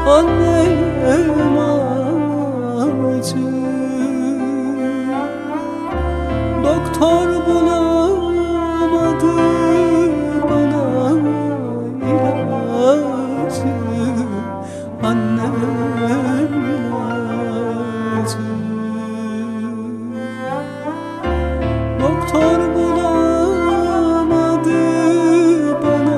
Annem acı, doktor bulamadı bana ilacı. Annem ilacı, doktor bulamadı bana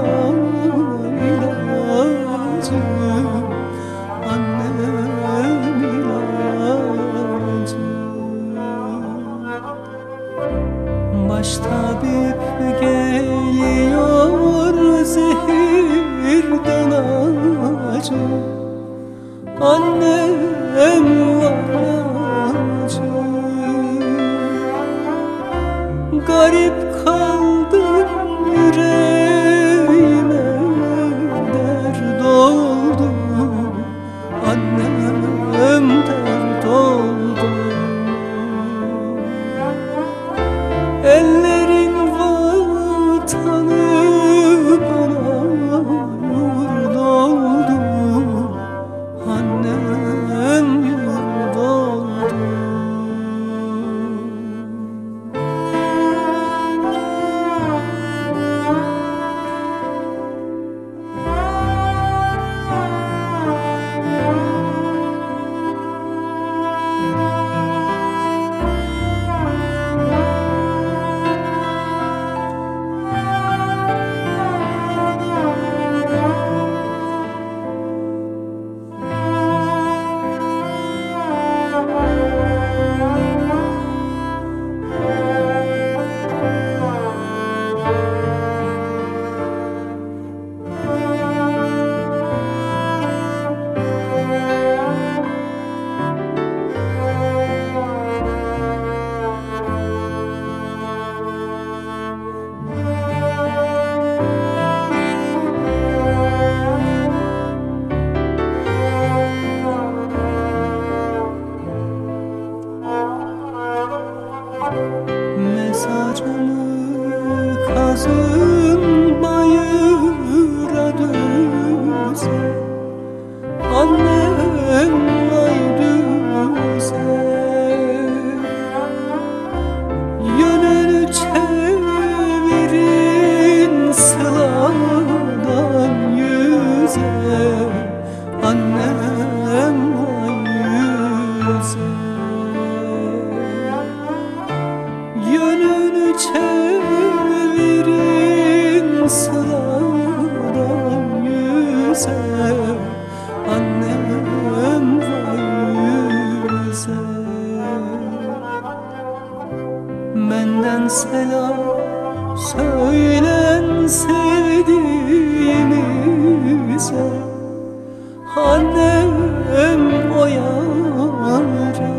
ilacı. Annem ilacı. Baş tabip geliyor zehirden acı. Annem var acı. Garip kaldım yüreğime, dert oldu. Annem dert oldu. Ellerin vatanı bana yurd oldu. Annem yurd oldu. Mezarımı kazın bayıra düze. Annem ay düze. Yönünü çevirin sıladan yüze. Annem ay yüze. Yönünü çevirin sıradan yüze. Annem var yüze. Benden selam söylen sevdiğimize. Annem o yâre